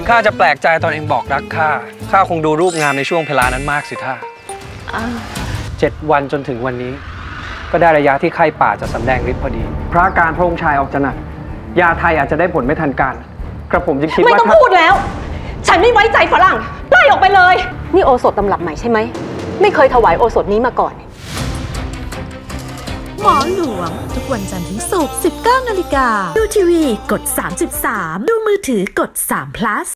ข้าจะแปลกใจตอนเองบอกรักข้าคงดูรูปงามในช่วงเวลานั้นมากสิท่า7 วันจนถึงวันนี้ ก็ได้ระยะที่ไข้ป่าจะสำแดงฤทธิ์พอดี พระการพระองค์ชายออกจะหนักยาไทยอาจจะได้ผลไม่ทันการกระผมจึงคิดว่าไม่ต้องพูดแล้วฉันไม่ไว้ใจฝรั่งไล่ออกไปเลยนี่โอสถตำรับใหม่ใช่ไหมไม่เคยถวายโอสถนี้มาก่อนหมอหลวงทุกวันจันทร์ถึงศุกร์ 19 นาฬิกาดูทีวีกด 33 ดูมือถือกด3 plus